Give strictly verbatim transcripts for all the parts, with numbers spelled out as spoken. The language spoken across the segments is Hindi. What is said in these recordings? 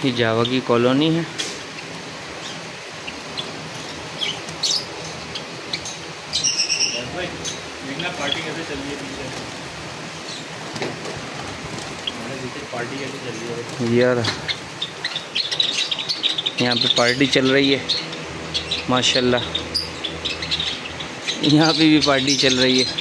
ये जावा की कॉलोनी है। पार्टी कैसे चल रही है पीछे? पार्टी कैसे चल रही है यार? यहाँ पे पार्टी चल रही है माशाल्लाह। यहाँ पे भी पार्टी चल रही है।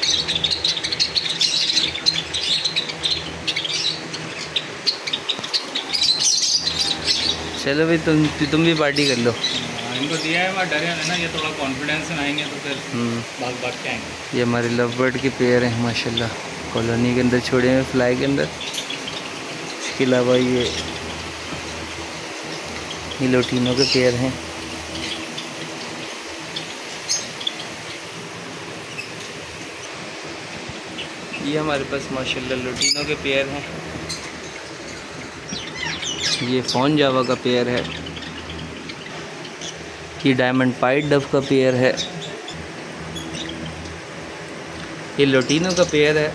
चलो भाई, तुम तुम भी पार्टी कर लो। इनको दिया है वहाँ, डरे है ना, ये थोड़ा कॉन्फिडेंस में आएंगे तो फिर भाग भाग के आएंगे। ये हमारे लव बर्ड के पेयर हैं माशाल्लाह, कॉलोनी के अंदर छोड़े हुए फ्लाई के अंदर। इसके अलावा ये ये लोटिनों के पेयर हैं। ये हमारे पास माशाल्लाह लोटिनों के पेयर हैं। ये फ़ोन जावा का पेयर है। ये डायमंड पाइट डव का पेयर है। ये लोटिनो का पेयर है।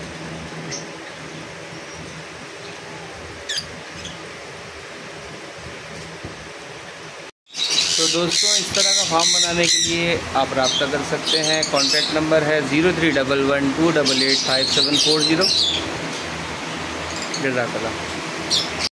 तो दोस्तों, इस तरह का फार्म बनाने के लिए आप रब्ता कर सकते हैं। कॉन्टैक्ट नंबर है zero three double one two double eight five seven four zero. जज़ाकल्लाह।